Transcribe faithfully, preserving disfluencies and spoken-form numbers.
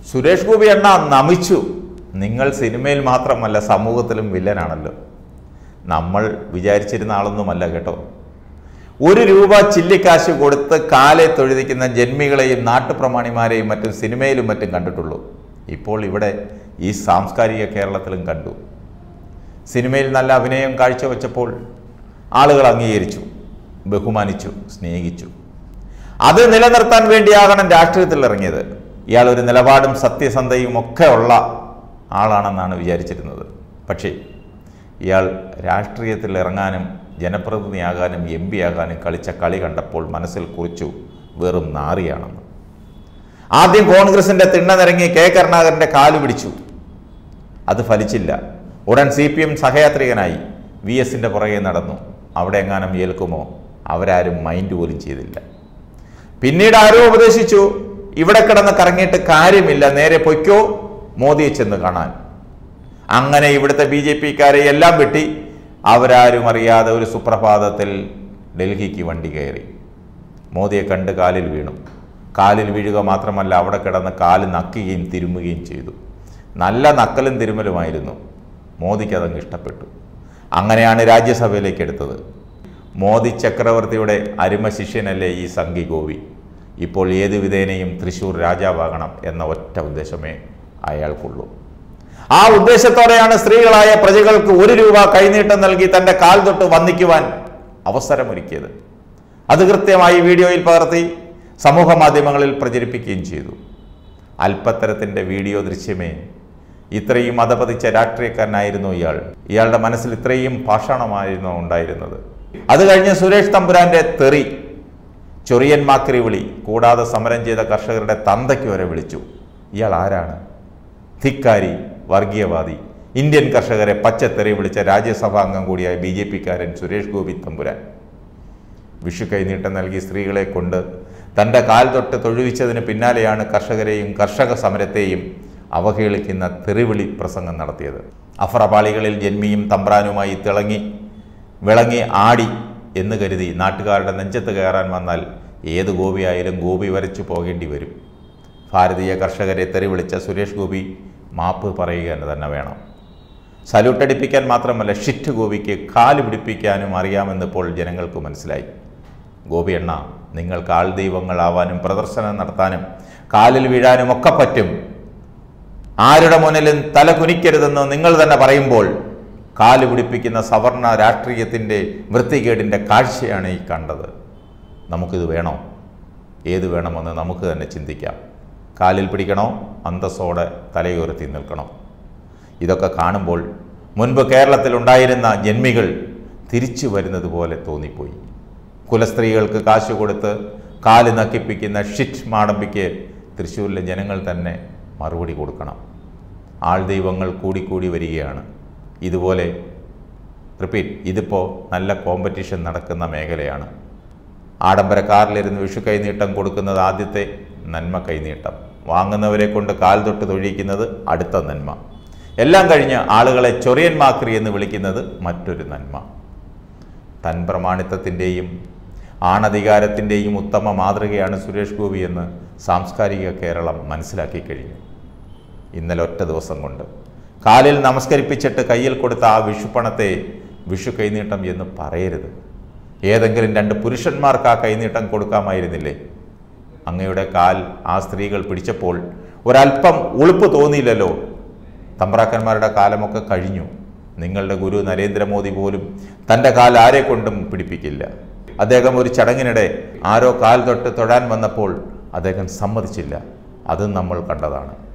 സുരേഷ് ഗോപി എണ്ണ നമിച്ചു. നിങ്ങൾ സിനിമയിൽ മാത്രമല്ല സമൂഹത്തിലും വില്ലനാണല്ലോ. നമ്മൾ വിചാരിച്ചിരുന്ന ആളൊന്നുമല്ല കേട്ടോ. ഒരു രൂപ ചില്ലിക്കാശ് കൊടുത്ത് കാലെ തൊഴുതിക്കുന്ന ജന്മികളെയും നാട്ടുപ്രമാണിമാരെയും മറ്റും സിനിമയിലും മറ്റും കണ്ടിട്ടുള്ളൂ. ഇപ്പോൾ ഇവിടെ ഈ സാംസ്കാരിക കേരളത്തിലും കണ്ടു. സിനിമയിൽ നല്ല അഭിനയം കാഴ്ചവെച്ചപ്പോൾ ആളുകൾ അംഗീകരിച്ചു, ബഹുമാനിച്ചു, സ്നേഹിച്ചു. അത് നിലനിർത്താൻ വേണ്ടിയാകണം രാഷ്ട്രീയത്തിൽ ഇറങ്ങിയത്. ഇയാൾ ഒരു നിലപാടും സത്യസന്ധയും ഒക്കെ ഉള്ള ആളാണെന്നാണ് വിചാരിച്ചിരുന്നത്. പക്ഷേ ഇയാൾ രാഷ്ട്രീയത്തിൽ ഇറങ്ങാനും ജനപ്രതിനിധിയാകാനും എം പി ആകാനും കളിച്ച കളി കണ്ടപ്പോൾ മനസ്സിൽ കുറിച്ചു, വെറും നാറിയാണെന്ന്. ആദ്യം കോൺഗ്രസിൻ്റെ തിണ്ണനിറങ്ങി കെ കരുണാകരൻ്റെ കാലു പിടിച്ചു. അത് ഫലിച്ചില്ല. ഉടൻ സി പി എം സഹയാത്രികനായി വി എസിൻ്റെ പുറകെ നടന്നു. അവിടെ എങ്ങാനും ഏൽക്കുമോ? അവരാരും മൈൻഡ് പോലും ചെയ്തില്ല. പിന്നീട് ആരോ ഉപദേശിച്ചു, ഇവിടെ കിടന്ന് കറങ്ങിയിട്ട് കാര്യമില്ല, നേരെ പൊയ്ക്കോ മോദിയെ ചെന്ന് കാണാൻ. അങ്ങനെ ഇവിടുത്തെ ബി ജെ പിക്കാരെ എല്ലാം വെട്ടി അവരാരും അറിയാതെ ഒരു സുപ്രഭാതത്തിൽ ഡൽഹിക്ക് വണ്ടി കയറി. മോദിയെ കണ്ട് കാലിൽ വീണു. കാലിൽ വീഴുക മാത്രമല്ല, അവിടെ കിടന്ന് കാല് നക്കുകയും തിരുമുകയും ചെയ്തു. നല്ല നക്കലും തിരുമലുമായിരുന്നു. മോദിക്ക് അതങ്ങ് ഇഷ്ടപ്പെട്ടു. അങ്ങനെയാണ് രാജ്യസഭയിലേക്ക് എടുത്തത്. മോദി ചക്രവർത്തിയുടെ അരുമ ശിഷ്യനല്ലേ ഈ സംഘി ഗോപി. ഇപ്പോൾ ഏത് വിധേനയും തൃശ്ശൂർ രാജാവാകണം എന്ന ഒറ്റ ഉദ്ദേശമേ അയാൾക്കുള്ളൂ. ആ ഉദ്ദേശത്തോടെയാണ് സ്ത്രീകളായ പ്രജകൾക്ക് ഒരു രൂപ കൈനീട്ടം നൽകി തൻ്റെ കാൽ തൊട്ട് വന്ദിക്കുവാൻ അവസരമൊരുക്കിയത്. അത് കൃത്യമായി വീഡിയോയിൽ പകർത്തി സമൂഹ മാധ്യമങ്ങളിൽ പ്രചരിപ്പിക്കുകയും ചെയ്തു. അല്പത്തരത്തിൻ്റെ വീഡിയോ ദൃശ്യമേ. ഇത്രയും അധപതിച്ച രാഷ്ട്രീയക്കാരനായിരുന്നു ഇയാൾ. ഇയാളുടെ മനസ്സിൽ ഇത്രയും പാഷാണമായിരുന്നു ഉണ്ടായിരുന്നത്. അത് കഴിഞ്ഞ് സുരേഷ് തമ്പുരാന്റെ തെറി, ചൊറിയൻ മാക്രി വിളി, കൂടാതെ സമരം ചെയ്ത കർഷകരുടെ തന്തയ്ക്ക് വരെ വിളിച്ചു. ഇയാൾ ആരാണ്? ധിക്കാരി, വർഗീയവാദി, ഇന്ത്യൻ കർഷകരെ പച്ചത്തെറി വിളിച്ച രാജ്യസഭാംഗം കൂടിയായ ബി ജെ പിക്കാരൻ സുരേഷ് ഗോപി തമ്പുരാൻ വിഷു കൈനീട്ടം നൽകി സ്ത്രീകളെ കൊണ്ട് തൻ്റെ കാൽ തൊട്ട് തൊഴുവിച്ചതിന് പിന്നാലെയാണ് കർഷകരെയും കർഷക സമരത്തെയും അവഹേളിക്കുന്ന തെറിവിളി പ്രസംഗം നടത്തിയത്. അഫ്രപാളികളിൽ ജന്മിയും തമ്പ്രാനുമായി തിളങ്ങി വിളങ്ങി ആടി എന്ന് കരുതി നാട്ടുകാരുടെ നെഞ്ചത്ത് കയറാൻ വന്നാൽ ഏത് ഗോപിയായാലും ഗോപി വരച്ചു പോകേണ്ടി വരും. ഭാരതീയ കർഷകരെ തെറിവിളിച്ച സുരേഷ് ഗോപി മാപ്പ് പറയുക തന്നെ വേണം. സല്യൂട്ടടിപ്പിക്കാൻ മാത്രമല്ല, ഷിറ്റ് ഗോപിക്ക് കാല് പിടിപ്പിക്കാനും അറിയാമെന്നിപ്പോൾ ജനങ്ങൾക്ക് മനസ്സിലായി. ഗോപി എണ്ണ, നിങ്ങൾക്ക് ആൾ ദൈവങ്ങളാവാനും പ്രദർശനം നടത്താനും കാലിൽ വീഴാനും ഒക്കെ പറ്റും. ആരുടെ മുന്നിലും തല കുനിക്കരുതെന്ന് നിങ്ങൾ തന്നെ പറയുമ്പോൾ കാല് പിടിപ്പിക്കുന്ന സവർണ രാഷ്ട്രീയത്തിൻ്റെ വൃത്തികേടിൻ്റെ കാഴ്ചയാണ് ഈ കണ്ടത്. നമുക്കിത് വേണോ? ഏത് വേണമെന്ന് നമുക്ക് തന്നെ ചിന്തിക്കാം. കാലിൽ പിടിക്കണോ? അന്തസ്സോടെ തലയുയർത്തി നിൽക്കണോ? ഇതൊക്കെ കാണുമ്പോൾ മുൻപ് കേരളത്തിലുണ്ടായിരുന്ന ജന്മികൾ തിരിച്ചു വരുന്നത് പോലെ തോന്നിപ്പോയി. കുലസ്ത്രീകൾക്ക് കാശ് കൊടുത്ത് കാല് നക്കിപ്പിക്കുന്ന ഷിറ്റ് മാടമ്പിക്ക് തൃശ്ശൂരിലെ ജനങ്ങൾ തന്നെ മറുപടി കൊടുക്കണം. ആൾ ദൈവങ്ങൾ കൂടിക്കൂടി വരികയാണ്. ഇതുപോലെ റിപ്പീറ്റ് ഇതിപ്പോൾ നല്ല കോമ്പറ്റീഷൻ നടക്കുന്ന മേഖലയാണ്. ആഡംബര കാറിലിരുന്ന് വിഷു കൈനീട്ടം കൊടുക്കുന്നത് ആദ്യത്തെ നന്മ കൈനീട്ടം, വാങ്ങുന്നവരെ കൊണ്ട് കാൽ തൊട്ട് തൊഴിയിക്കുന്നത് അടുത്ത നന്മ, എല്ലാം കഴിഞ്ഞ് ആളുകളെ ചൊറിയൻ മാക്രി എന്ന് വിളിക്കുന്നത് മറ്റൊരു നന്മ. തൻ പ്രമാണിത്വത്തിൻ്റെയും ആണധികാരത്തിൻ്റെയും ഉത്തമ മാതൃകയാണ് സുരേഷ് ഗോപി എന്ന് സാംസ്കാരിക കേരളം മനസ്സിലാക്കി കഴിഞ്ഞു. ഇന്നലെ ഒറ്റ ദിവസം കൊണ്ട് കാലിൽ നമസ്കരിപ്പിച്ചിട്ട് കയ്യിൽ കൊടുത്ത ആ വിഷുപ്പണത്തെ വിഷു കൈനീട്ടം എന്ന് പറയരുത്. ഏതെങ്കിലും രണ്ട് പുരുഷന്മാർക്ക് ആ കൈനീട്ടം കൊടുക്കാമായിരുന്നില്ലേ? അങ്ങയുടെ കാൽ ആ സ്ത്രീകൾ പിടിച്ചപ്പോൾ ഒരല്പം ഉളുപ്പ് തോന്നിയില്ലല്ലോ. തമ്പ്രാക്കന്മാരുടെ കാലമൊക്കെ കഴിഞ്ഞു. നിങ്ങളുടെ ഗുരു നരേന്ദ്രമോദി പോലും തൻ്റെ കാൽ ആരെ കൊണ്ടും പിടിപ്പിക്കില്ല. അദ്ദേഹം ഒരു ചടങ്ങിനിടെ ആരോ കാൽ തൊട്ട് തൊഴാൻ വന്നപ്പോൾ അദ്ദേഹം സമ്മതിച്ചില്ല. അതും നമ്മൾ കണ്ടതാണ്.